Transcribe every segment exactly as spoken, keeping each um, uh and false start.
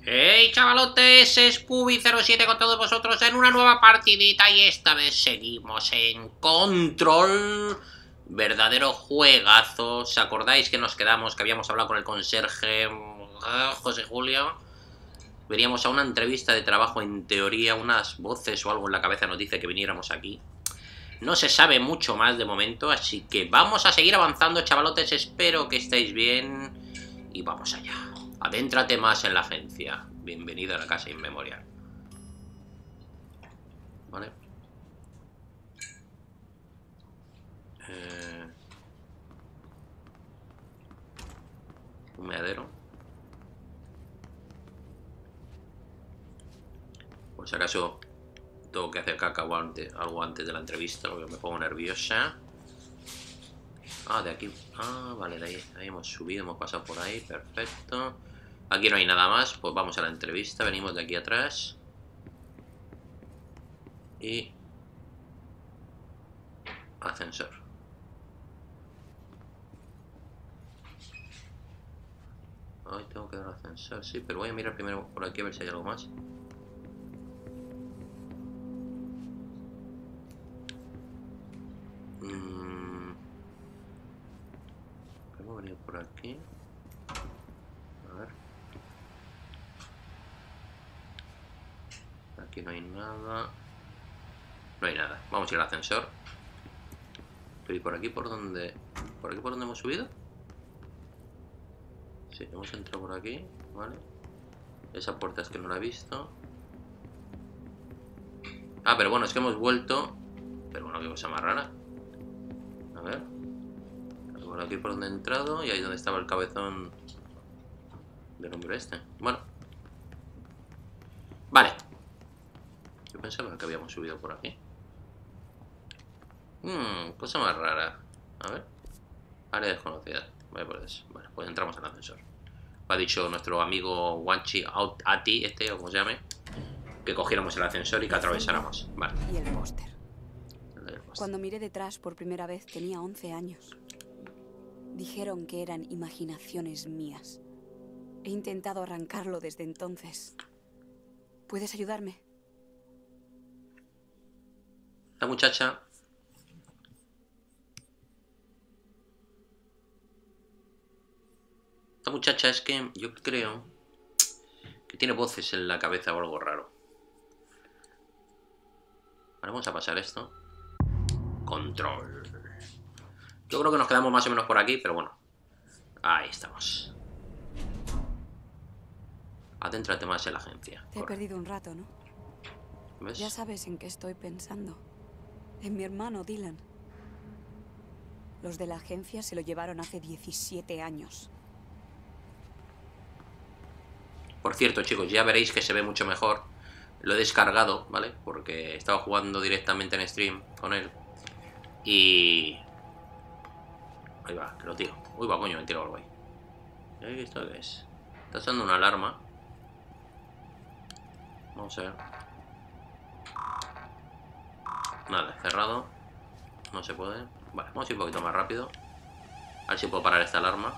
Hey chavalotes, Scooby cero siete con todos vosotros en una nueva partidita y esta vez seguimos en Control. Verdadero juegazo. ¿Os acordáis que nos quedamos, que habíamos hablado con el conserje José Julio? Veníamos a una entrevista de trabajo, en teoría, unas voces o algo en la cabeza nos dice que viniéramos aquí. No se sabe mucho más de momento, así que vamos a seguir avanzando, chavalotes. Espero que estéis bien y vamos allá. Adéntrate más en la agencia. Bienvenido a la casa inmemorial. Vale. Eh... Un meadero. Por si acaso tengo que hacer caca o antes, algo antes de la entrevista, porque me pongo nerviosa. Ah, de aquí. Ah, vale, de ahí, ahí hemos subido, hemos pasado por ahí, perfecto. Aquí no hay nada más, pues vamos a la entrevista, venimos de aquí atrás. Y... ascensor. Ay, tengo que dar ascensor, sí, pero voy a mirar primero por aquí a ver si hay algo más. Mm. Hemos venido por aquí. A ver. Aquí no hay nada. No hay nada. Vamos a ir al ascensor. ¿Y por aquí por donde? ¿Por aquí por donde hemos subido? Sí, hemos entrado por aquí, ¿vale? Esa puerta es que no la he visto. Ah, pero bueno, es que hemos vuelto. Pero bueno, qué cosa más rara. A ver. Por aquí por donde he entrado y ahí donde estaba el cabezón del hombre este. Bueno. Vale. Yo pensaba que habíamos subido por aquí. Mmm, cosa más rara. A ver. Área desconocida. Vale, por eso. Bueno, pues entramos al ascensor. Ha dicho nuestro amigo Wanchi Ati, este, o como se llame, que cogiéramos el ascensor y que atravesáramos. Vale. Y el póster. Cuando miré detrás por primera vez tenía once años. Dijeron que eran imaginaciones mías. He intentado arrancarlo desde entonces. ¿Puedes ayudarme? La muchacha... La muchacha es que yo creo que tiene voces en la cabeza o algo raro. Vale, vamos a pasar esto. Control. Yo creo que nos quedamos más o menos por aquí, pero bueno. Ahí estamos. Adéntrate más en la agencia. Te he perdido un rato, ¿no? ¿Ves? Ya sabes en qué estoy pensando. En mi hermano Dylan. Los de la agencia se lo llevaron hace diecisiete años. Por cierto, chicos, ya veréis que se ve mucho mejor. Lo he descargado, ¿vale? Porque estaba jugando directamente en stream con él. Y... ahí va, que lo tiro. Uy, va, coño, me he tirado algo ahí. ¿Eh? ¿Esto qué es? Está sonando una alarma. Vamos a ver. Nada, cerrado. No se puede. Vale, vamos a ir un poquito más rápido. A ver si puedo parar esta alarma.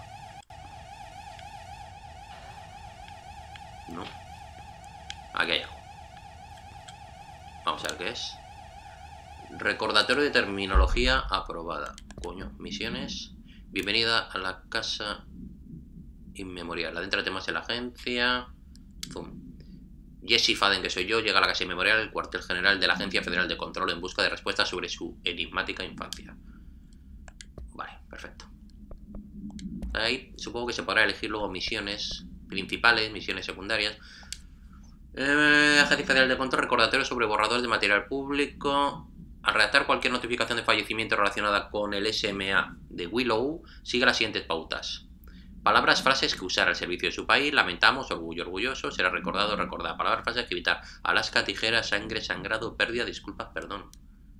No. Aquí hay algo. Vamos a ver qué es. Recordatorio de terminología aprobada. Coño, misiones. Bienvenida a la casa inmemorial. Adéntrate más en la agencia. Zoom. Jesse Faden, que soy yo, llega a la casa inmemorial, el cuartel general de la Agencia Federal de Control, en busca de respuestas sobre su enigmática infancia. Vale, perfecto. Ahí supongo que se podrá elegir luego misiones principales, misiones secundarias. Eh, Agencia Federal de Control, recordatorio sobre borradores de material público. Al redactar cualquier notificación de fallecimiento relacionada con el S M A de Willow, sigue las siguientes pautas. Palabras, frases que usar al servicio de su país. Lamentamos, orgullo, orgulloso. Será recordado, recordar. Palabras, frases que evitar. Alaska, tijera, sangre, sangrado, pérdida, disculpas, perdón.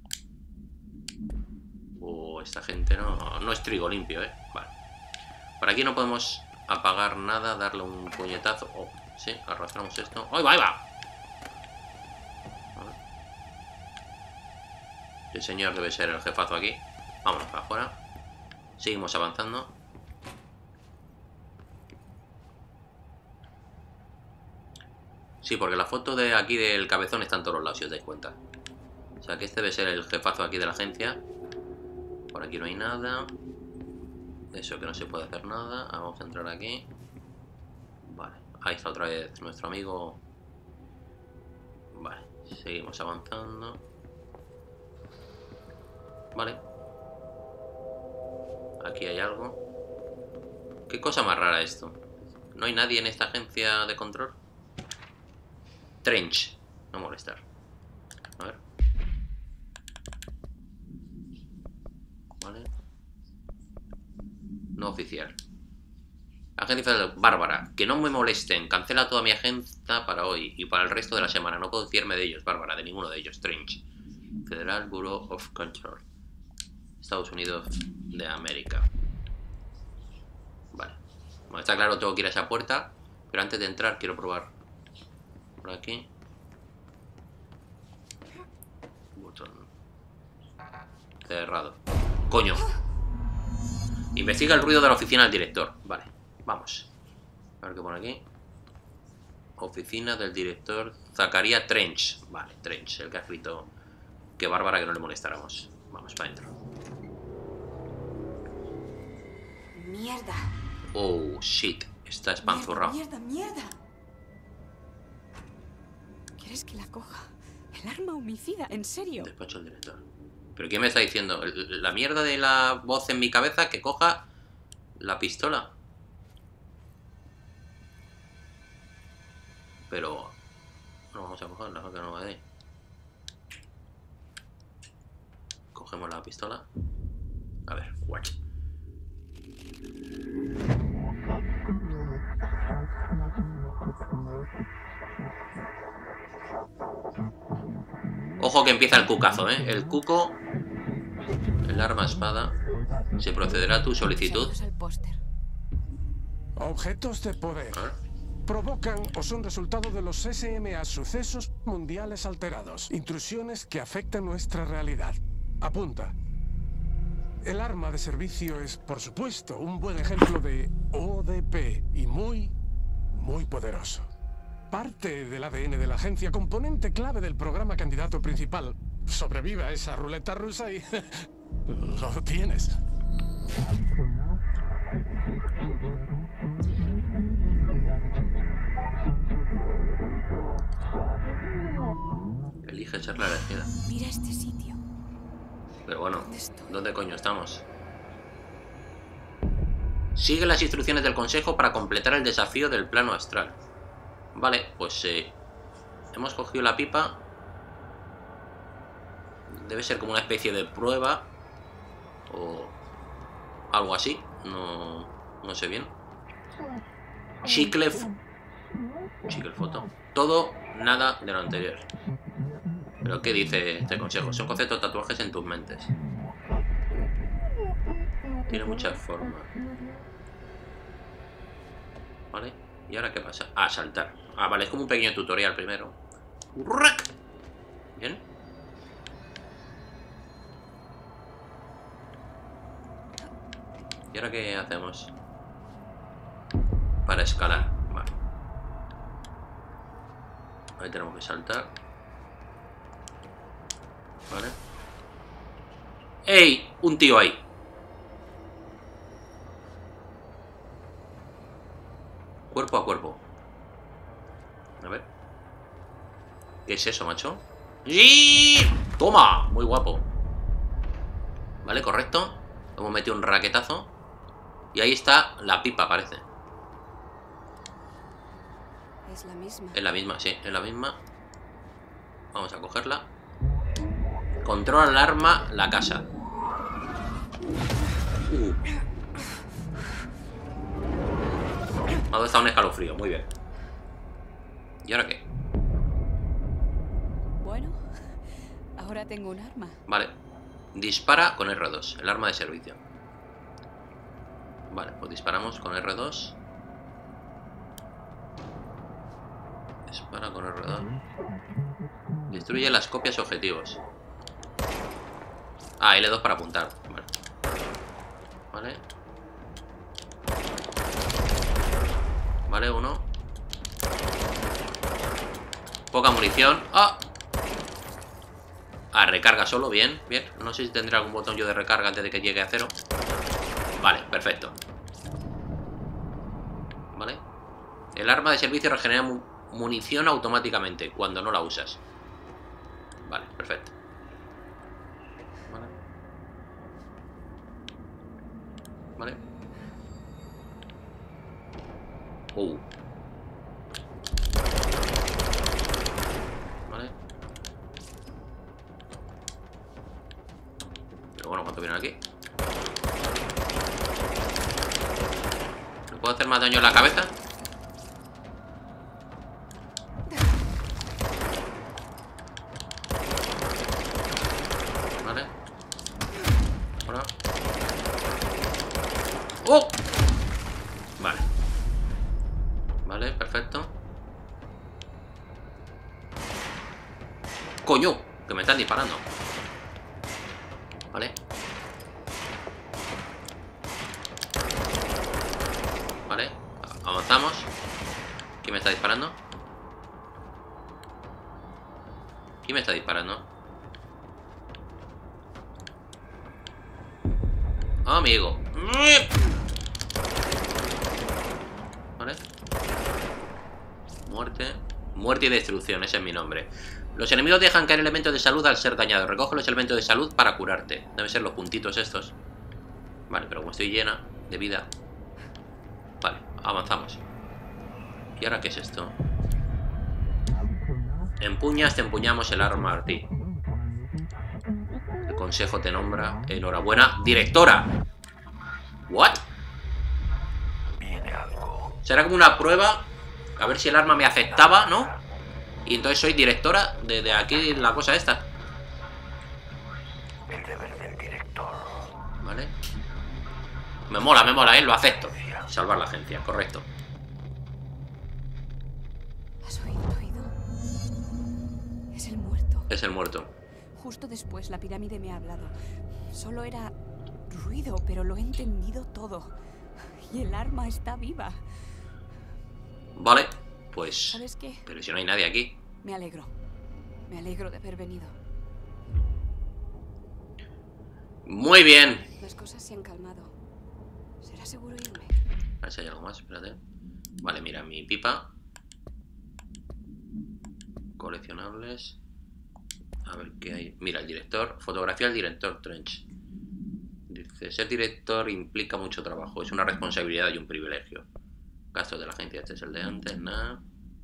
Oh, esta gente no, no es trigo limpio, eh. Vale. Por aquí no podemos apagar nada, darle un puñetazo. Oh, sí, arrastramos esto. ¡Ahí va, ahí va! El señor debe ser el jefazo aquí. Vámonos para afuera. Seguimos avanzando. Sí, porque la foto de aquí del cabezón está en todos los lados, si os dais cuenta. O sea que este debe ser el jefazo aquí de la agencia. Por aquí no hay nada. Eso que no se puede hacer nada. Vamos a entrar aquí. Vale, ahí está otra vez nuestro amigo. Vale, seguimos avanzando. Vale. Aquí hay algo. Qué cosa más rara esto. ¿No hay nadie en esta agencia de control? Trench. No molestar. A ver. Vale. No oficial. Agencia de Bárbara. Que no me molesten. Cancela toda mi agenda para hoy y para el resto de la semana. No puedo fiarme de ellos, Bárbara. De ninguno de ellos. Trench. Federal Bureau of Control. Estados Unidos de América. Vale. Bueno, está claro, tengo que ir a esa puerta. Pero antes de entrar quiero probar por aquí. Botón. Cerrado. Coño. Investiga el ruido de la oficina del director. Vale, vamos. A ver qué pone aquí. Oficina del director Zacarías Trench. Vale, Trench, el que ha escrito que Bárbara que no le molestáramos. Vamos para adentro. Mierda. Oh, shit. Está espanzurrado. Mierda, mierda, mierda. ¿Quieres que la coja? El arma homicida, ¿en serio? Despacho del director. ¿Pero quién me está diciendo? La mierda de la voz en mi cabeza que coja la pistola. Pero no vamos a cogerla, que no va a ir. Cogemos la pistola. A ver, watch. Ojo que empieza el cucazo, ¿eh? El cuco. El arma espada. Se procederá a tu solicitud. Objetos de poder. Provocan o son resultado de los S M A, sucesos mundiales alterados. Intrusiones que afectan nuestra realidad. Apunta. El arma de servicio es, por supuesto, un buen ejemplo de O D P y muy, muy poderoso. Parte del A D N de la agencia, componente clave del programa candidato principal. Sobrevive a esa ruleta rusa y lo tienes. Elige ser la elegida. Mira este sitio. Pero bueno, ¿dónde coño estamos? Sigue las instrucciones del consejo para completar el desafío del plano astral. Vale, pues eh, hemos cogido la pipa. Debe ser como una especie de prueba o algo así. No, no sé bien. Chicle, chicle foto. Todo, nada de lo anterior. ¿Pero qué dice este consejo? Son conceptos de tatuajes en tus mentes. Tiene muchas formas. ¿Vale? ¿Y ahora qué pasa? Ah, saltar. Ah, vale, es como un pequeño tutorial primero. Bien. ¿Y ahora qué hacemos? Para escalar. Vale. Ahí tenemos que saltar. Vale. ¡Ey! Un tío ahí. Cuerpo a cuerpo. A ver. ¿Qué es eso, macho? ¡Sí! ¡Toma! Muy guapo. Vale, correcto. Hemos metido un raquetazo. Y ahí está la pipa, parece. Es la misma. Es la misma, sí, es la misma. Vamos a cogerla. Controla el arma, la casa. Uh. Me ha dado un escalofrío, muy bien. ¿Y ahora qué? Bueno, ahora tengo un arma. Vale. Dispara con R dos, el arma de servicio. Vale, pues disparamos con R dos. Dispara con R dos. Destruye las copias objetivos. Ah, L dos para apuntar. Vale. Vale. Vale, uno. Poca munición. ¡Ah! Ah, recarga solo, bien, bien. No sé si tendré algún botón yo de recarga antes de que llegue a cero. Vale, perfecto. Vale. El arma de servicio regenera mu munición automáticamente cuando no la usas. Vale, perfecto. Vale. Vale. Uh. Vale. Pero bueno, ¿cuánto vienen aquí? ¿Le puedo hacer más daño en la cabeza? Vale. Ahora. ¡Oh! Vale. Vale, perfecto. ¡Coño! Que me están disparando. Vale. Vale. Avanzamos. ¿Quién me está disparando? ¿Quién me está disparando? Amigo. Vale. Muerte. Muerte y destrucción, ese es mi nombre. Los enemigos dejan caer elementos de salud al ser dañados. Recoge los elementos de salud para curarte. Deben ser los puntitos estos. Vale, pero como estoy llena de vida. Vale, avanzamos. ¿Y ahora qué es esto? Empuñas, te empuñamos el arma a ti. El consejo te nombra. Enhorabuena, directora. ¿What? Será como una prueba. A ver si el arma me aceptaba, ¿no? Y entonces soy directora de, de aquí la cosa esta. El deber del director. Vale. Me mola, me mola, ¿eh? Lo acepto. Salvar la agencia, correcto. ¿Has oído, oído? Es el muerto. Es el muerto. Justo después la pirámide me ha hablado. Solo era ruido, pero lo he entendido todo. Y el arma está viva. Vale, pues... ¿Sabes qué? Pero si no hay nadie aquí. Me alegro. Me alegro de haber venido. Muy bien. Las cosas se han calmado. ¿Será seguro irme? A ver si hay algo más, espérate. Vale, mira, mi pipa. Coleccionables. A ver qué hay. Mira, el director. Fotografía del director Trench. Dice, ser director implica mucho trabajo. Es una responsabilidad y un privilegio. Gastos de la agencia. Este es el de antes. Nada.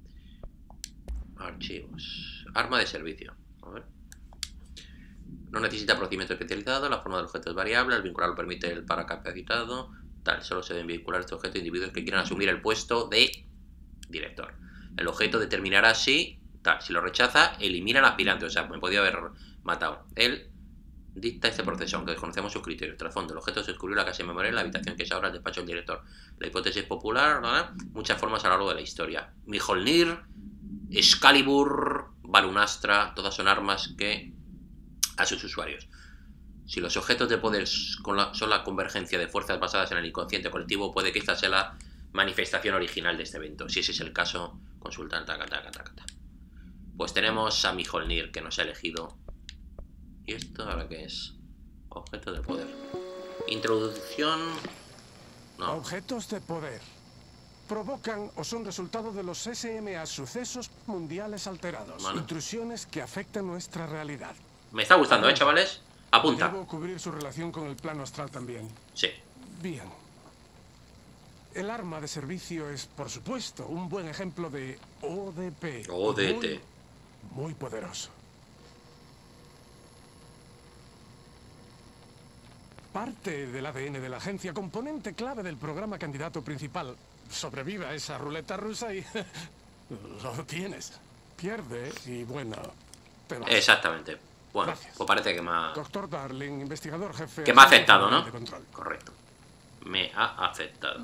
Archivos. Arma de servicio. A ver. No necesita procedimiento especializado. La forma del objeto es variable. El vincular permite el paracapacitado. Tal. Solo se deben vincular este objeto a individuos que quieran asumir el puesto de director. El objeto determinará si... Tal. Si lo rechaza, elimina al aspirante. O sea, me podía haber matado. Él dicta este proceso, aunque desconocemos sus criterios. Tras fondo, el objeto se descubrió en la casa de memoria en la habitación que es ahora el despacho del director. La hipótesis popular, ¿verdad? Muchas formas a lo largo de la historia. Mjolnir, Excalibur, Varunastra, todas son armas que a sus usuarios. Si los objetos de poder son la, son la convergencia de fuerzas basadas en el inconsciente colectivo, puede que esta sea la manifestación original de este evento. Si ese es el caso, consulta. Taca, taca, taca, taca. Pues tenemos a Mjolnir, que nos ha elegido. ¿Y esto ahora qué es? Objeto de poder. Introducción... No. Objetos de poder. Provocan o son resultado de los S M A sucesos mundiales alterados. Vale. Intrusiones que afectan nuestra realidad. Me está gustando, ¿eh, chavales? Apunta. Debo cubrir su relación con el plano astral también. Sí. Bien. El arma de servicio es, por supuesto, un buen ejemplo de O D P. O D T. Muy, muy poderoso. Parte del A D N de la agencia, componente clave del programa candidato principal. Sobrevive a esa ruleta rusa y lo tienes. Pierde y bueno, te vas. Exactamente. Bueno, Gracias. pues parece que me ha... Doctor Darling, investigador jefe. Que me ha aceptado, ¿no? de control. Correcto. Me ha aceptado.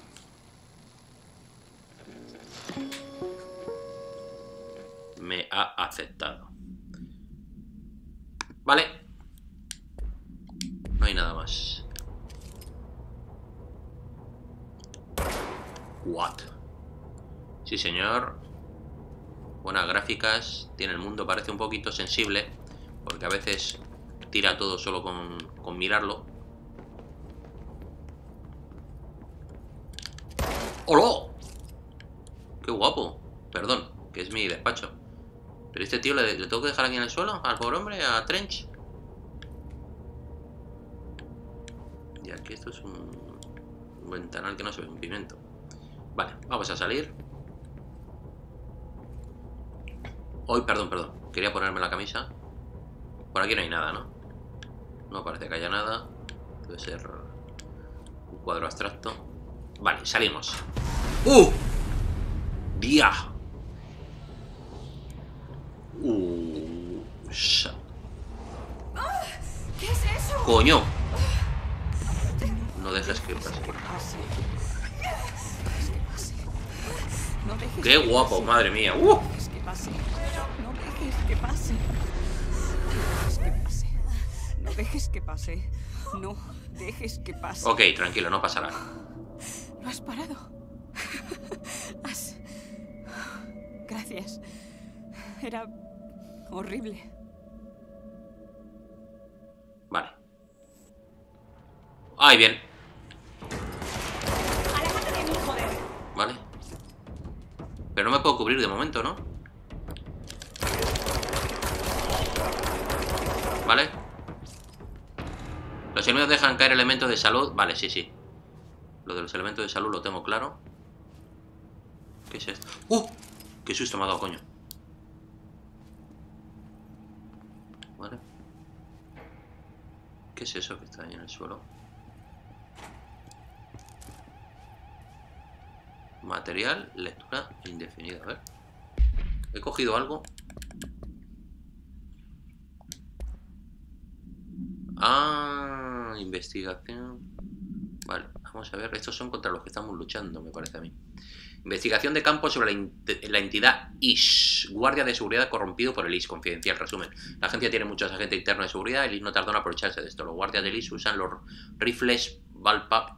Me ha aceptado. Vale. No hay nada más. What? Sí, señor. Buenas gráficas. Tiene el mundo, parece un poquito sensible, porque a veces tira todo solo con, con mirarlo. ¡Hola! ¡Qué guapo! Perdón, que es mi despacho. Pero este tío, ¿le, ¿le tengo que dejar aquí en el suelo? Al pobre hombre, a Trench. Y aquí esto es un, un ventanal que no se ve, un pimiento. Vale, vamos a salir. Hoy, perdón, perdón. Quería ponerme la camisa. Por aquí no hay nada, ¿no? No parece que haya nada. Debe ser un cuadro abstracto. Vale, salimos. ¡Uh! ¡Día! ¡Uh! ¿Qué es eso? ¡Coño! No dejes que pase. ¡Qué guapo, madre mía! ¡Uh! No dejes que pase. No dejes que pase. No dejes que pase. No dejes que pase. Ok, tranquilo, no pasará. ¿Lo has parado? Has... Gracias. Era horrible. Vale. ¡Ay, bien! ¡Aléjate de mí, joder! Vale. Pero no me puedo cubrir de momento, ¿no? Vale. Los enemigos dejan caer elementos de salud. Vale, sí, sí. Lo de los elementos de salud lo tengo claro. ¿Qué es esto? ¡Uh! ¡Qué susto me ha dado, coño! Vale. ¿Qué es eso que está ahí en el suelo? Material, lectura indefinida. A ver. He cogido algo. Ah, investigación. Vale, vamos a ver. Estos son contra los que estamos luchando, me parece a mí. Investigación de campo sobre la, la entidad I S. Guardia de seguridad corrompido por el I S. Confidencial, resumen. La agencia tiene muchos agentes internos de seguridad. El I S no tardó en aprovecharse de esto. Los guardias del I S usan los rifles Valpap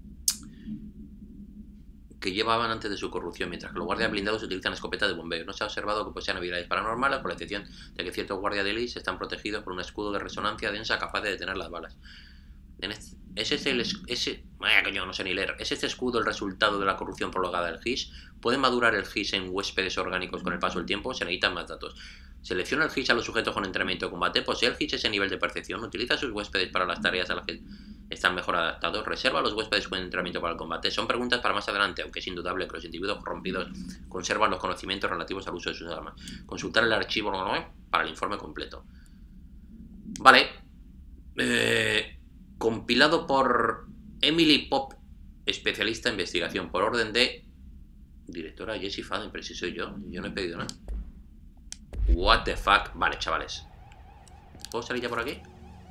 que llevaban antes de su corrupción, mientras que los guardias blindados utilizan escopetas de bombeo. No se ha observado que posean habilidades paranormales, con la excepción de que ciertos guardias del I S están protegidos por un escudo de resonancia densa capaz de detener las balas. En este, ¿Es este el ese, vaya coño, no sé ni leer. ¿Es este escudo el resultado de la corrupción prolongada del G I S? ¿Puede madurar el G I S en huéspedes orgánicos con el paso del tiempo? Se necesitan más datos. Selecciona el G I S a los sujetos con entrenamiento de combate. ¿Posee el G I S ese nivel de percepción? ¿Utiliza a sus huéspedes para las tareas a las que están mejor adaptados? ¿Reserva a los huéspedes con entrenamiento para el combate? Son preguntas para más adelante, aunque es indudable que los individuos corrompidos conservan los conocimientos relativos al uso de sus armas. Consultar el archivo para el informe completo. Vale. Eh... Compilado por Emily Pop, especialista en investigación, por orden de directora Jessie Faden. Pero si soy yo, yo no he pedido nada. What the fuck. Vale, chavales, ¿puedo salir ya por aquí?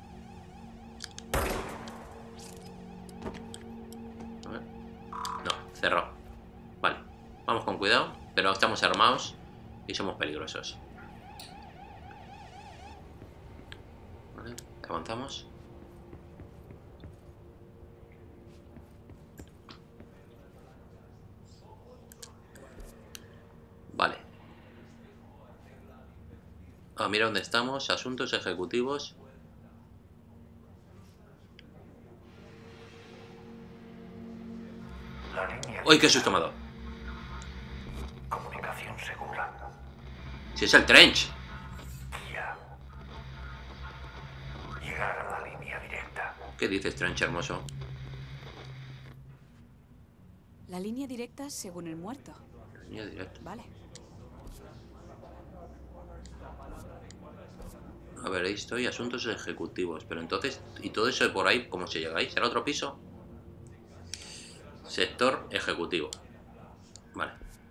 A ver. No, cerrado. Vale, vamos con cuidado, pero estamos armados y somos peligrosos. Vale, avanzamos. Vale. Ah, mira dónde estamos. Asuntos ejecutivos. ¡Uy, qué susto me ha dado! Comunicación segura. Si es el Trench. Ya. Llegar a la línea directa. ¿Qué dices, Trench hermoso? La línea directa según el muerto. La línea directa. Vale. A ver, ahí estoy, asuntos ejecutivos. Pero entonces, ¿y todo eso de por ahí cómo se llega ahí? ¿Será otro piso? Sector ejecutivo. Vale.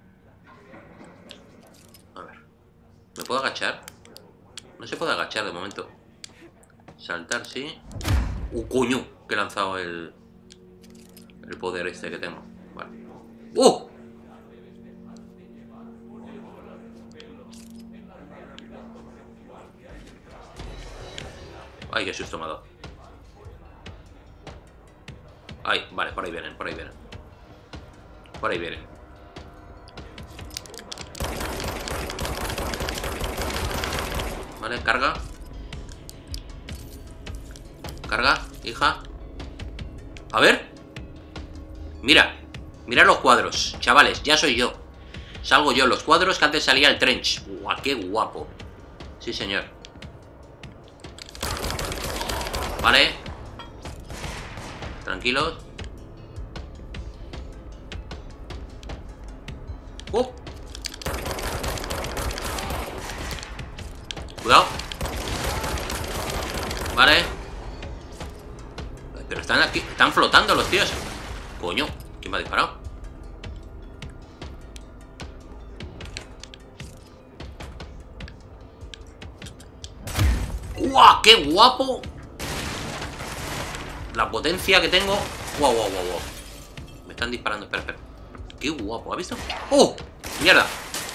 A ver. ¿Me puedo agachar? No se puede agachar de momento. Saltar, sí. ¡Uh, coño! Que he lanzado el... El poder este que tengo. Vale. ¡Uh! Ay, qué susto me ha dado. Ay, vale, por ahí vienen, por ahí vienen. Por ahí vienen. Vale, carga. Carga, hija. A ver. Mira. Mira los cuadros. Chavales, ya soy yo. Salgo yo en los cuadros que antes salía el Trench. ¡Guau, qué guapo! Sí, señor. Vale. Tranquilos. ¡Uh! Cuidado. Vale. Pero están aquí. Están flotando los tíos. Coño. ¿Quién me ha disparado? ¡Guau! ¡Qué guapo! La potencia que tengo. ¡Guau, guau, guau, guau! Me están disparando. Espera, espera. ¡Qué guapo! ¿Has visto? ¡Oh! ¡Mierda!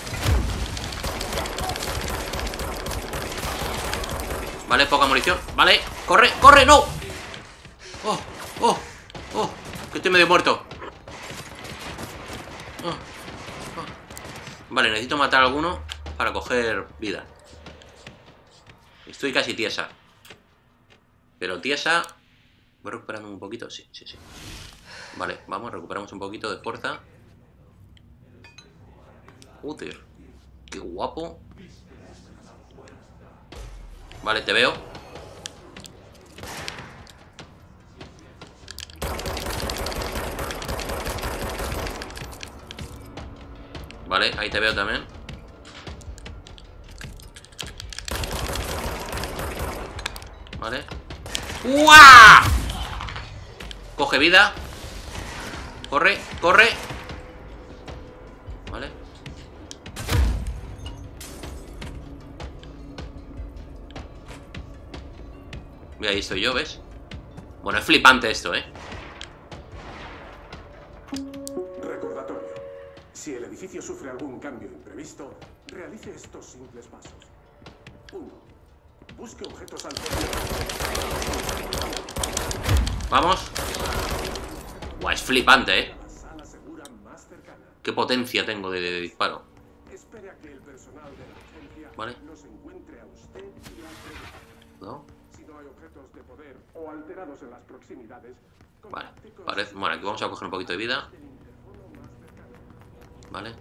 Vale, poca munición. Vale, corre, corre, no. Oh, oh, oh. Que estoy medio muerto. Oh, oh. Vale, necesito matar a alguno para coger vida. Estoy casi tiesa. Pero tiesa. Voy recuperando un poquito. Sí, sí, sí. Vale, vamos, recuperamos un poquito de fuerza. Joder. Qué guapo. Vale, te veo. Vale, ahí te veo también. Vale. ¡Uah! Coge vida. Corre, corre. Vale. Y ahí estoy yo, ¿ves? Bueno, es flipante esto, ¿eh? Recordatorio. Si el edificio sufre algún cambio imprevisto, realice estos simples pasos. uno. Busque objetos alternativos. Vamos. Buah, es flipante, ¿eh? Qué potencia tengo de, de disparo. Espere a que el personal de emergencia Vale. los encuentre a usted y a ¿No? Si no hay objetos de poder o alterados en las proximidades. Vale, parece. Bueno, aquí vamos a coger un poquito de vida. Vale.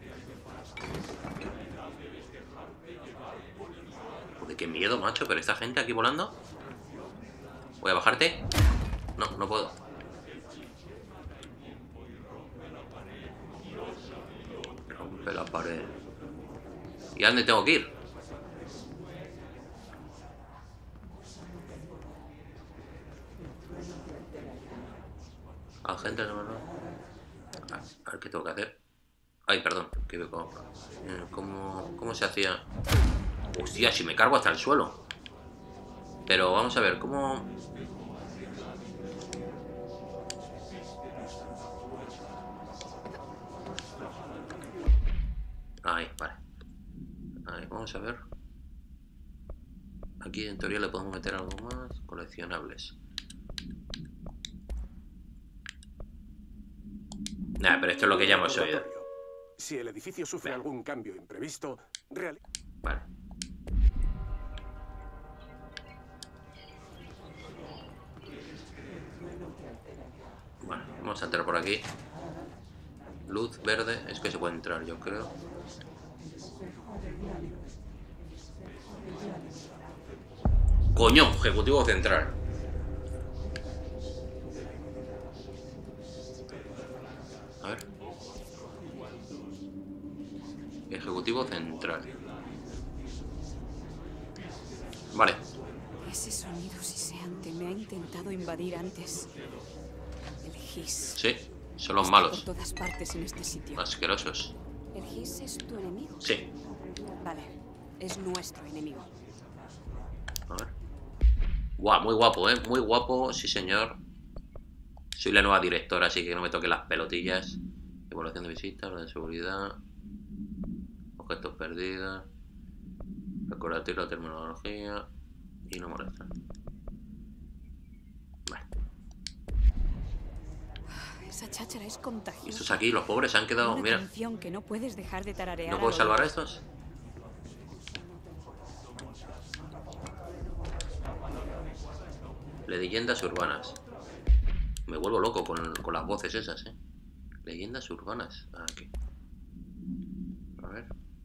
Joder, qué miedo, macho. Pero esta gente aquí volando. Voy a bajarte. No, no puedo. Rompe la pared. ¿Y a dónde tengo que ir? A gente no, no. A ver qué tengo que hacer. Ay, perdón. Que veo cómo, cómo, cómo se hacía. Hostia, si me cargo hasta el suelo. Pero vamos a ver, ¿cómo...? Ahí, vale. Ahí, vamos a ver. Aquí en teoría le podemos meter algo más. Coleccionables. Nah, pero esto es lo que ya hemos oído. Si el edificio sufre Vale. algún cambio imprevisto, realice... Vale. Bueno, vamos a entrar por aquí. Luz verde, es que se puede entrar, yo creo. Coño, ejecutivo central. A ver. Ejecutivo central. Vale. Ese sonido siseante me ha intentado invadir antes. El Hiss. Sí, son los Está malos. por todas partes en este sitio. Asquerosos. ¿El Hiss es tu enemigo? Sí. Vale, es nuestro enemigo. A ver. Guau, muy guapo, ¿eh? Muy guapo, sí señor. Soy la nueva directora, así que no me toquen las pelotillas. Evaluación de visitas, la de seguridad. Objetos perdidos. Recordatorio de la terminología. Y no molesta. Vale. Esa cháchara es contagiosa. Estos aquí, los pobres, se han quedado... Una Mira, canción que no puedes dejar de tararear. ¿no puedo al salvar a oír. estos? Leyendas urbanas. Me vuelvo loco con, con las voces esas, ¿eh? Leyendas urbanas. Aquí. A ver.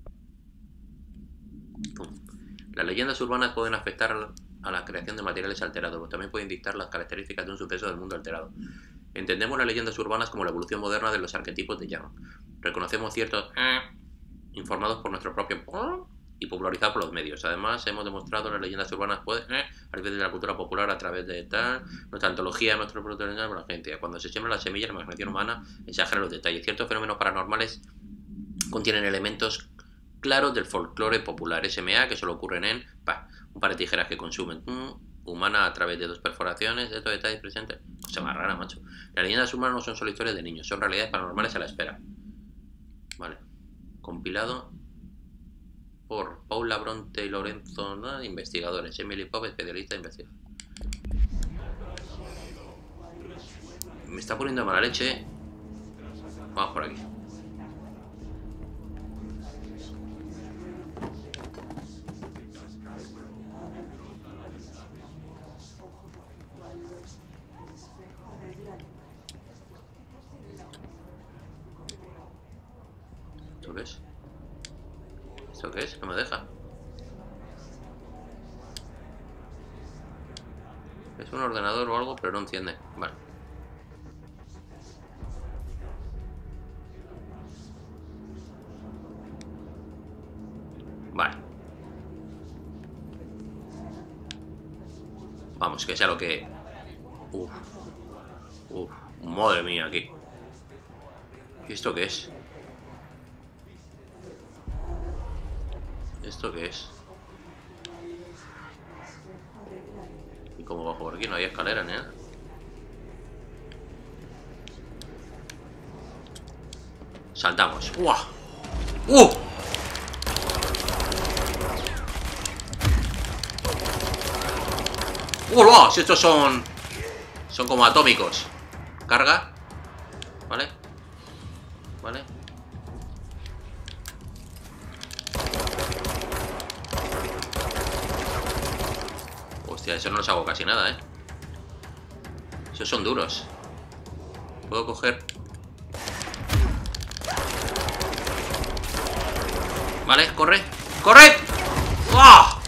Pum. Las leyendas urbanas pueden afectar a la creación de materiales alterados, pero también pueden dictar las características de un suceso del mundo alterado. Entendemos las leyendas urbanas como la evolución moderna de los arquetipos de Young. Reconocemos ciertos eh, informados por nuestro propio y popularizados por los medios. Además, hemos demostrado que las leyendas urbanas pueden eh, a través de la cultura popular, a través de tal, nuestra antología, nuestro producto de la gente. Cuando se siembra la semilla, la imaginación humana exagera los detalles. Ciertos fenómenos paranormales contienen elementos claros del folclore popular. S M A, que solo ocurren en pa, un par de tijeras que consumen mm, humana a través de dos perforaciones. Estos detalles presentes. Cosa más rara, macho. Las leyendas urbanas no son solo historias de niños, son realidades paranormales a la espera. Vale. Compilado por Paula Bronte y Lorenzo, ¿no? Investigadores. Emily Pop, especialista de investigación. Me está poniendo mala leche. Vamos por aquí. ¿Esto qué es? ¿Esto qué es? No me deja. Es un ordenador o algo, pero no enciende. Vale. Vale. Vamos, que sea lo que... Uf. Uf. Madre mía, aquí. ¿Y esto qué es? ¿Esto qué es? ¿Y cómo bajo por aquí? No hay escalera ni nada. Saltamos. ¡Uah! ¡Uh! ¡Hola! Si estos son... Son como atómicos. Carga. ¿Vale? ¿Vale? Hostia, eso no los hago casi nada, ¿eh? Esos son duros. Puedo coger... Vale, corre. ¡Corre! ¡Ah!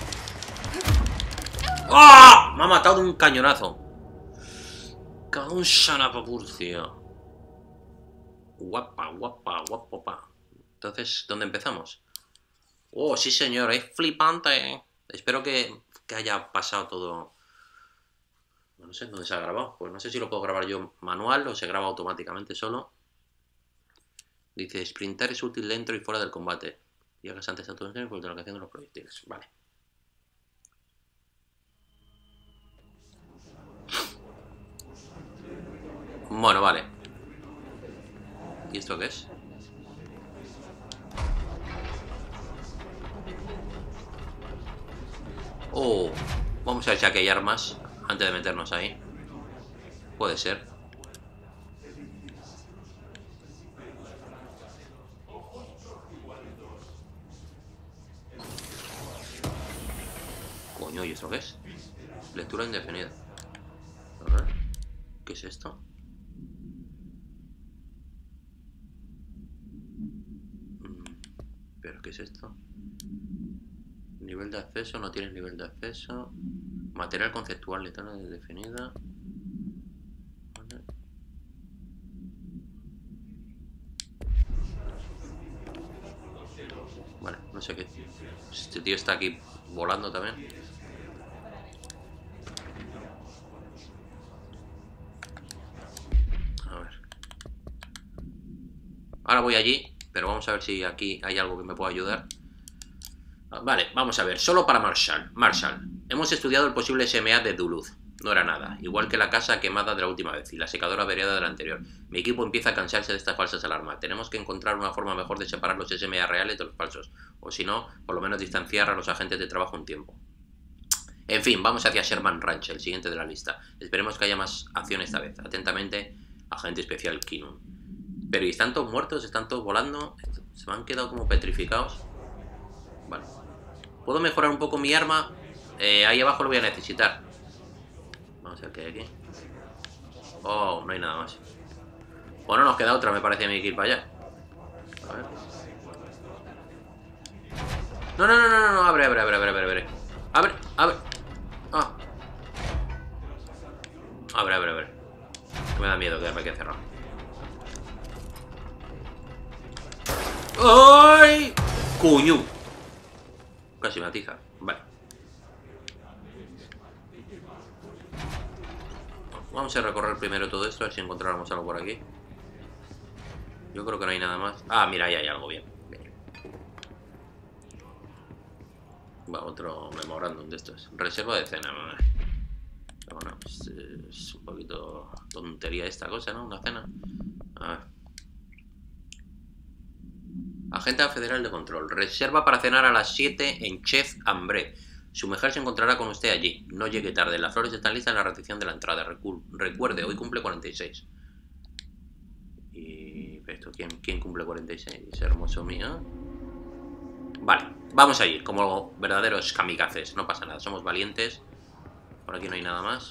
¡Ah! Me ha matado de un cañonazo. Cada un sanapapurcia. Guapa, guapa, guapa. Entonces, ¿dónde empezamos? Oh, sí señor, es flipante. Espero que, que haya pasado todo. No sé dónde se ha grabado. Pues no sé si lo puedo grabar yo manual o se graba automáticamente solo. Dice, sprintar es útil dentro y fuera del combate. Y hagas antes a tu enemigo por la locación de los proyectiles. Vale. Bueno, vale. ¿Y esto qué es? Oh, vamos a ver si aquí hay armas antes de meternos ahí. Puede ser. Coño, ¿y esto qué es? Lectura indefinida. A ver, ¿qué es esto? ¿Pero qué es esto? Nivel de acceso, no tienes nivel de acceso. Material conceptual, letra indefinida. Vale. Vale, no sé qué. Este tío está aquí volando también. A ver. Ahora voy allí, pero vamos a ver si aquí hay algo que me pueda ayudar. Vale, vamos a ver. Solo para Marshall. Marshall. Hemos estudiado el posible S M A de Duluth. No era nada. Igual que la casa quemada de la última vez y la secadora averiada de la anterior. Mi equipo empieza a cansarse de estas falsas alarmas. Tenemos que encontrar una forma mejor de separar los S M A reales de los falsos. O si no, por lo menos distanciar a los agentes de trabajo un tiempo. En fin, vamos hacia Sherman Ranch, el siguiente de la lista. Esperemos que haya más acción esta vez. Atentamente, agente especial Kinun. Pero ¿y están todos muertos? ¿Están todos volando? ¿Se me han quedado como petrificados? Vale. ¿Puedo mejorar un poco mi arma? Eh, ahí abajo lo voy a necesitar. Vamos Vamos a ver qué hay aquí. Oh, no hay nada más. Bueno, nos queda otra, me parece a mí, que ir para allá. A ver. No, no, no, no, no, abre, abre, abre, abre, abre, abre. Abre, abre. Ah. Abre, abre, abre. Me da miedo quedarme aquí cerrado. ¡Ay! ¡Coño! Casi me atija. Vale. Vamos a recorrer primero todo esto, a ver si encontramos algo por aquí. Yo creo que no hay nada más. Ah, mira, ahí hay algo bien. Bien. Va, otro memorándum de estos. Reserva de cena. Bueno, pues es un poquito tontería esta cosa, ¿no? Una cena. A ver. Agente Federal de Control. Reserva para cenar a las siete en Chef Ambré. Su mujer se encontrará con usted allí. No llegue tarde. Las flores están listas en la recepción de la entrada. Recu Recuerde, hoy cumple cuarenta y seis. Y... ¿Esto? ¿Quién, ¿Quién cumple cuarenta y seis? Hermoso mío. Vale, vamos a ir como verdaderos kamikazes. No pasa nada, somos valientes. Por aquí no hay nada más.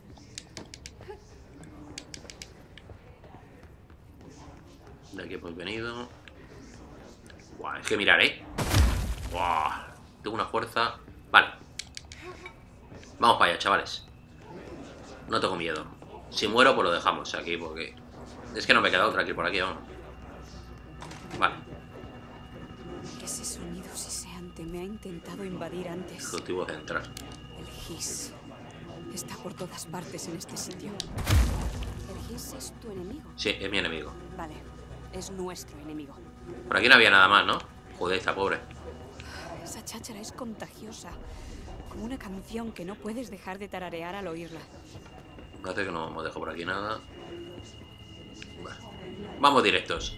De aquí hemos venido. Buah, es que mirar, ¿eh? Buah, tengo una fuerza. Vale. Vamos para allá, chavales. No tengo miedo. Si muero, pues lo dejamos aquí, porque... Es que no me he quedado otra aquí por aquí, vamos. Vale. Ese sonido siseante me ha intentado invadir antes. Objetivo central. El Hiss. Está por todas partes en este sitio. ¿El Hiss es tu enemigo? Sí, es mi enemigo. Vale, es nuestro enemigo. Por aquí no había nada más, ¿no? Joder, está pobre. Esa cháchara es contagiosa. Como una canción que no puedes dejar de tararear al oírla. Parece que no me dejo por aquí nada. Bueno, vamos directos.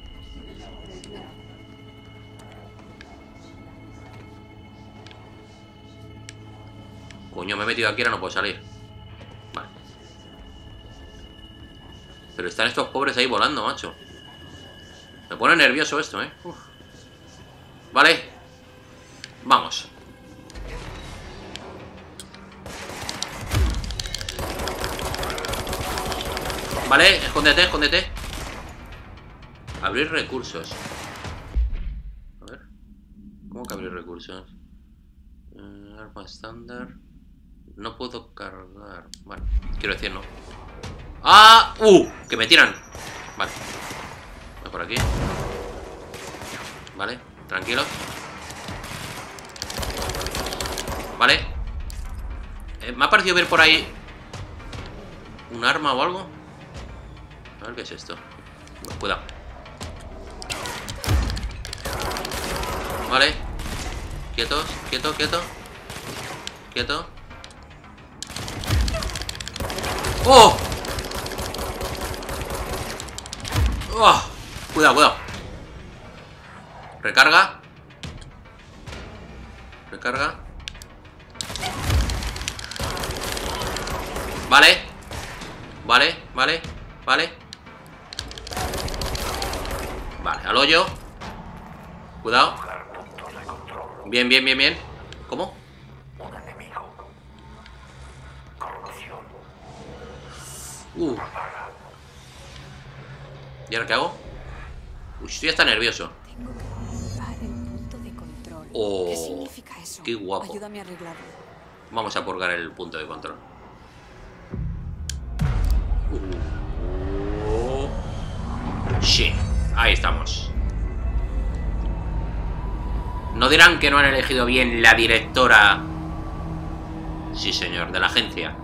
Coño, me he metido aquí, ahora no puedo salir. Vale. Pero están estos pobres ahí volando, macho. Me pone nervioso esto, ¿eh? Uf. Vale. Vamos. Vale, escóndete, escóndete. Abrir recursos. A ver. ¿Cómo que abrir recursos? Uh, arma estándar. No puedo cargar. Vale, quiero decir no. ¡Ah! ¡Uh! Que me tiran. Vale. Voy por aquí. Vale, tranquilo. Vale. Eh, me ha parecido ver por ahí un arma o algo. A ver qué es esto. Bueno, cuidado. Vale. Quietos, quieto, quieto. Quieto. ¡Oh! ¡Oh! Cuidado, cuidado. Recarga. Recarga. Vale. Vale, vale, vale. Vale, al hoyo. Cuidado. Bien, bien, bien, bien. ¿Cómo? Un enemigo. Corrupción. Uh. ¿Y ahora qué hago? Uy, estoy hasta nervioso. Tengo que ocupar el punto de control. Oh, ¿Qué significa eso? qué guapo. Ayúdame a arreglarlo. Vamos a purgar el punto de control. Uh. Sí, ahí estamos. No dirán que no han elegido bien la directora. Sí, señor, de la agencia.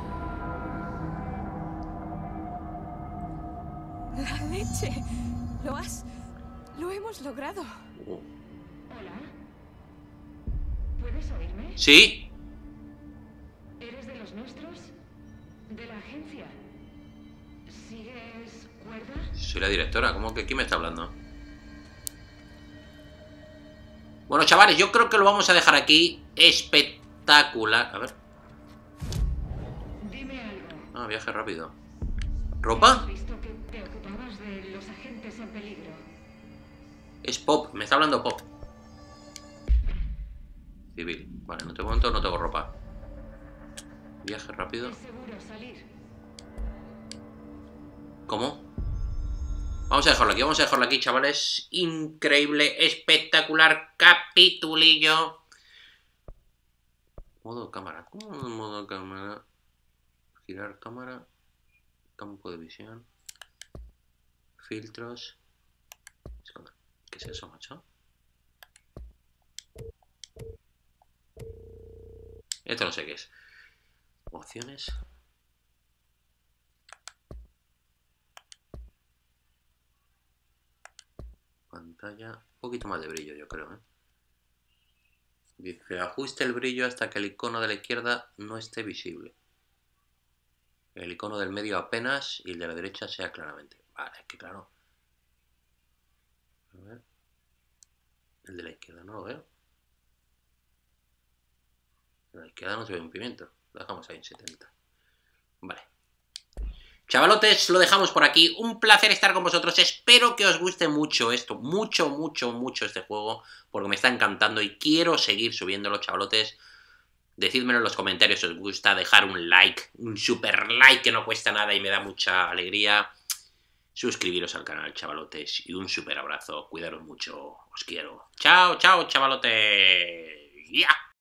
La leche. Lo has... Lo hemos logrado. Uh. Hola. ¿Puedes oírme? ¿Sí? ¿Eres de los nuestros? ¿De la agencia? ¿Sigues cuerda? Soy la directora. ¿Cómo que quién me está hablando? Bueno, chavales, yo creo que lo vamos a dejar aquí. Espectacular. A ver. Dime algo. Ah, viaje rápido. Hemos ¿Ropa? visto que te ocupabas de los agentes en peligro. Es Pop. Me está hablando Pop. Civil. Vale, en este momento no tengo ropa. Viaje rápido. Es seguro salir. ¿Cómo? Vamos a dejarlo aquí, vamos a dejarlo aquí, chavales. Increíble, espectacular capitulillo. Modo cámara. ¿Cómo modo cámara? Girar cámara. Campo de visión. Filtros. ¿Qué es eso, macho? Esto no sé qué es. Opciones. Pantalla. Un poquito más de brillo, yo creo, ¿eh? Dice, ajuste el brillo hasta que el icono de la izquierda no esté visible. El icono del medio apenas y el de la derecha sea claramente. Vale, es que claro. A ver. El de la izquierda no lo veo. El de la izquierda no se ve un pimiento. Lo dejamos ahí en setenta. Vale. Chavalotes, lo dejamos por aquí. Un placer estar con vosotros. Espero que os guste mucho esto. Mucho, mucho, mucho este juego. Porque me está encantando y quiero seguir subiéndolo, chavalotes. Decídmelo en los comentarios si os gusta. Dejar un like. Un super like que no cuesta nada y me da mucha alegría. Suscribiros al canal, chavalotes. Y un super abrazo. Cuidaros mucho. Os quiero. Chao, chao, chavalotes. ¡Ya!